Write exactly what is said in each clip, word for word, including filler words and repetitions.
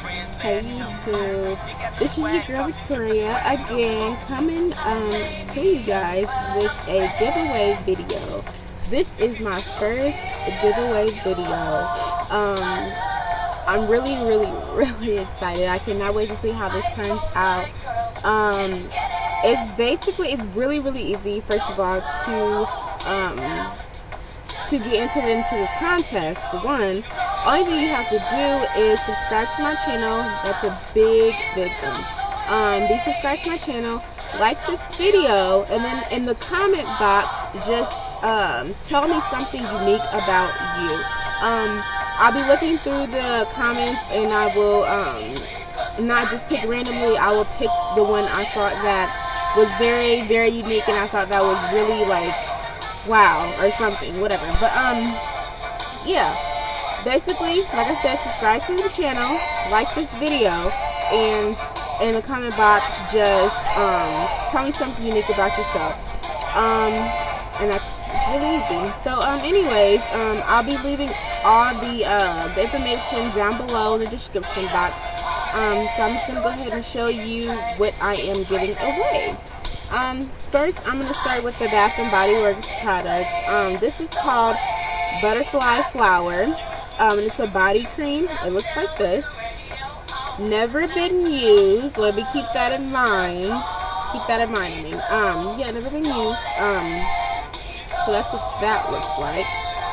Hey YouTube, this is your girl Victoria again, coming um, to you guys with a giveaway video. This is my first giveaway video. Um, I'm really, really, really excited. I cannot wait to see how this turns out. Um, it's basically, it's really, really easy, first of all, to um, to get entered into the contest. For one, only thing you have to do is subscribe to my channel. That's a big, big thing. Um, be subscribed to my channel, like this video, and then in the comment box, just um, tell me something unique about you. Um, I'll be looking through the comments, and I will um, not just pick randomly. I will pick the one I thought that was very, very unique, and I thought that was really like wow or something, whatever. But um, yeah. Basically, like I said, subscribe to the channel, like this video, and in the comment box, just um, tell me something unique about yourself. Um, and that's really easy. So, um, anyways, um, I'll be leaving all the, uh, the information down below in the description box. Um, so I'm just going to go ahead and show you what I am giving away. Um, first, I'm going to start with the Bath and Body Works product. Um, this is called Butterfly Flower. Um, and it's a body cream. It looks like this. Never been used. Let me keep that in mind. Keep that in mind. I mean, um, yeah, never been used. Um, so that's what that looks like.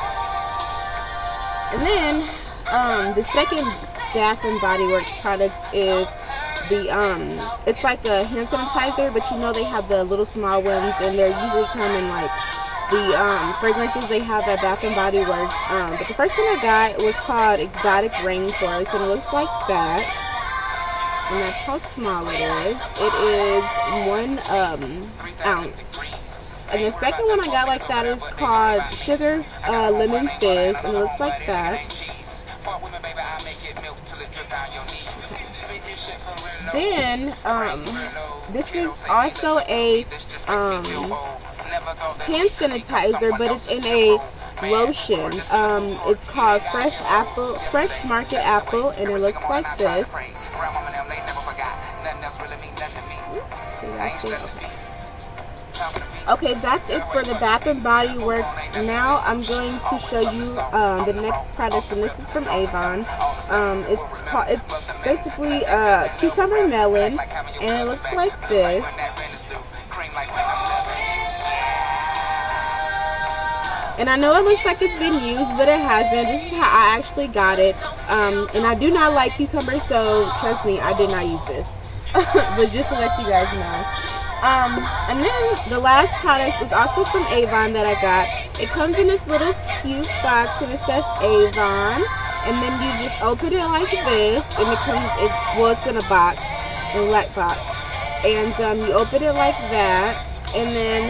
And then, um, the second Bath and Body Works product is the, um, it's like a hand sanitizer, but you know they have the little small ones, and they're usually come in like the um, fragrances they have at Bath and Body Works. Um, but the first one I got was called Exotic Rainforest, and it looks like that. And that's how small it is. It is one um, ounce. And the second one I got like that is called Sugar uh, Lemon Fizz, and it looks like that. Then, um, this is also a um, hand sanitizer, but it's in a lotion. Um, it's called Fresh Apple, Fresh Market Apple, and it looks like this. Okay, that's it for the Bath and Body Works. Now I'm going to show you um, the next product, and this is from Avon. Um, it's called, it's basically uh, cucumber melon, and it looks like this. And I know it looks like it's been used, but it hasn't. This is how I actually got it. Um, and I do not like cucumbers, so trust me, I did not use this. But just to let you guys know. Um, and then the last product is also from Avon that I got. It comes in this little cute box, and it says Avon. And then you just open it like this, and it comes, it, well, it's in a box, in a black box. And um, you open it like that, and then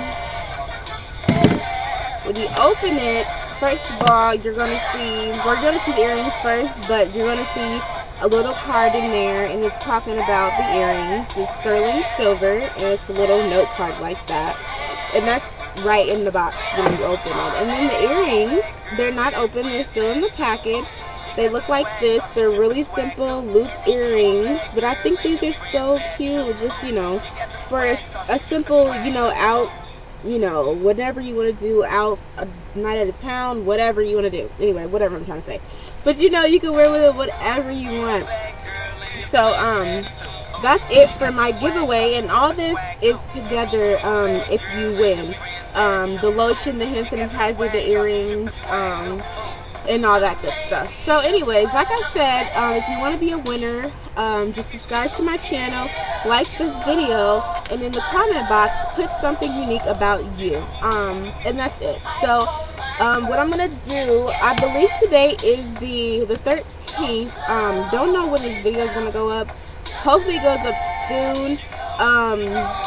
when you open it, first of all, you're going to see, we're going to see the earrings first, but you're going to see a little card in there, and it's talking about the earrings. It's sterling silver, and it's a little note card like that. And that's right in the box when you open it. And then the earrings, they're not open, they're still in the package. They look like this. They're really simple loop earrings, but I think these are so cute. Just, you know, for a, a simple, you know, out, you know, whatever you want to do, out a night at a town, whatever you want to do. Anyway, whatever I'm trying to say. But you know, you can wear with it whatever you want. So, um, that's it for my giveaway, and all this is together, um, if you win. Um, the lotion, the hand sanitizer, the earrings, um, and all that good stuff. So anyways, like I said, um, if you want to be a winner, um, just subscribe to my channel, like this video, and in the comment box, put something unique about you. Um, and that's it. So, um, what I'm going to do, I believe today is the, the thirteenth. Um, don't know when this video is going to go up. Hopefully it goes up soon. Um,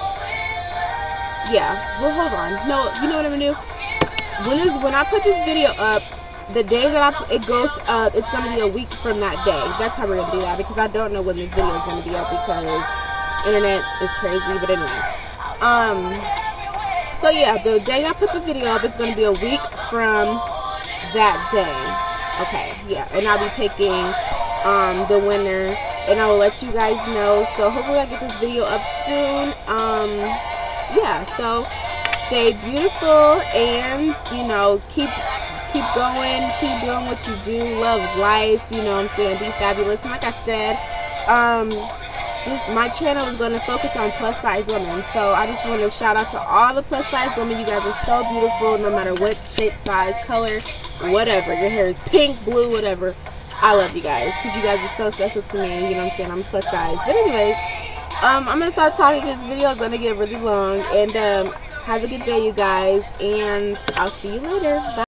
yeah, well, hold on. No, you know what I'm going to do? When, is, when I put this video up, the day that I, it goes up, it's going to be a week from that day. That's how we're going to do that, because I don't know when this video is going to be up, because internet is crazy. But anyway, um, so yeah, the day I put the video up, it's going to be a week from that day. Okay, yeah, and I'll be picking um, the winner and I will let you guys know. So hopefully I get this video up soon. Um, yeah, so stay beautiful, and you know, keep keep going, keep doing what you do, love life, you know what I'm saying, be fabulous. And like I said, um, this, my channel is going to focus on plus size women, so I just want to shout out to all the plus size women. You guys are so beautiful, no matter what shape, size, color, whatever. Your hair is pink, blue, whatever. I love you guys, because you guys are so special to me, you know what I'm saying, I'm plus size. But anyways, um, I'm going to start talking, because this video is going to get really long, and um, have a good day, you guys, and I'll see you later. Bye.